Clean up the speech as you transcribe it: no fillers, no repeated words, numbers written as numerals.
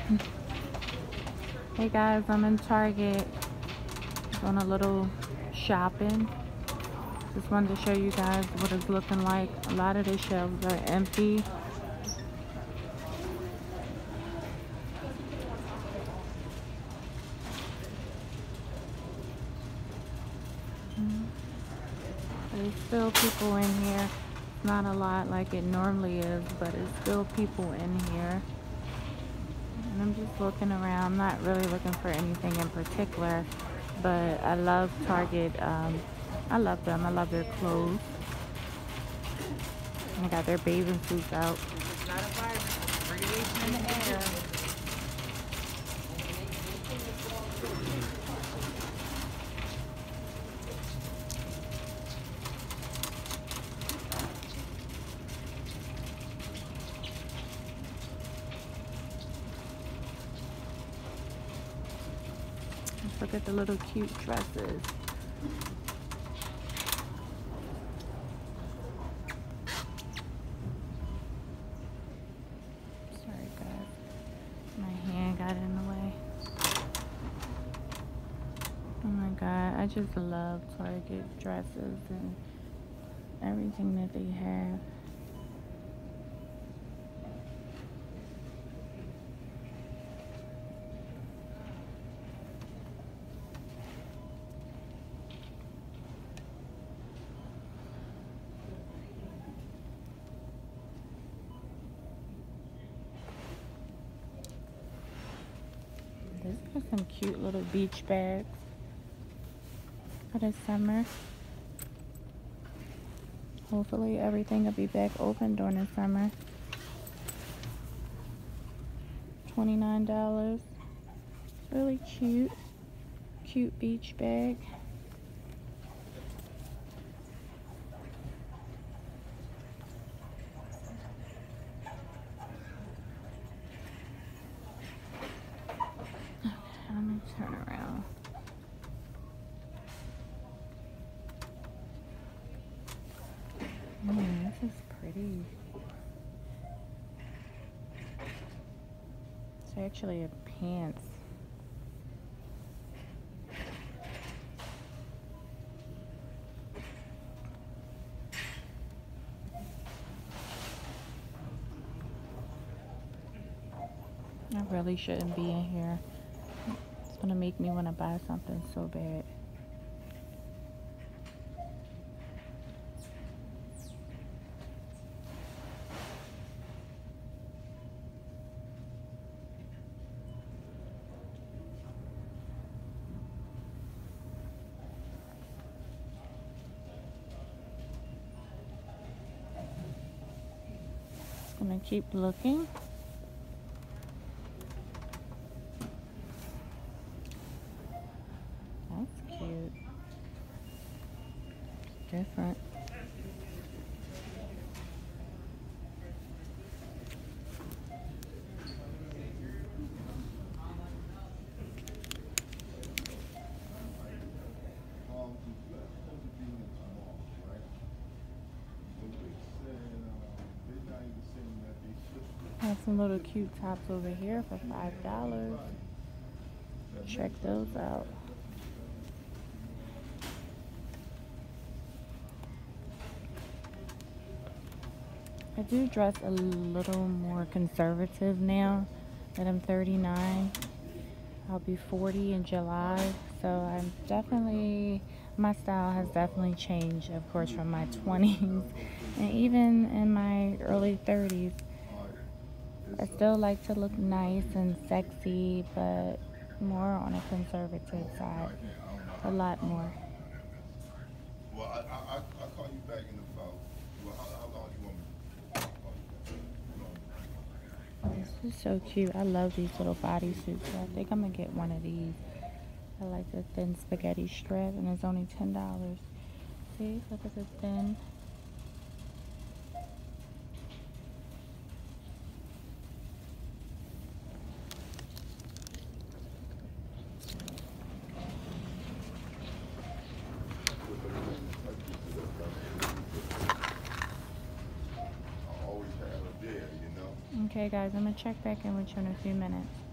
Hey guys, I'm in Target doing a little shopping. Just wanted to show you guys what it's looking like. A lot of the shelves are empty. There's still people in here. Not a lot like it normally is, but it's still people in here. And I'm just looking around. I'm not really looking for anything in particular, but I love Target. I love them. I love their clothes. And they got their bathing suits out. It's not a virus. Radiation in the air. Let's look at the little cute dresses. Sorry guys, my hand got in the way. Oh my god, I just love Target dresses and everything that they have. These are some cute little beach bags for the summer. Hopefully everything will be back open during the summer. $29. Really cute. Cute beach bag. Let me turn around. This is pretty. It's actually a pants. I really shouldn't be in here. It's gonna make me want to buy something so bad. Just gonna keep looking. That's cute. Different. Have some little cute tops over here for $5. Check those out. I do dress a little more conservative now that I'm 39. I'll be 40 in July, so I'm definitely, my style has definitely changed, of course, from my 20s and even in my early 30s. I still like to look nice and sexy, but more on a conservative side, a lot more. Well, I'll call you back in about, well, how long do you want me to call you? This is so cute. I love these little bodysuits. So I think I'm gonna get one of these. I like the thin spaghetti strap, and it's only $10. See, look at the thin. Okay guys, I'm gonna check back in with you in a few minutes.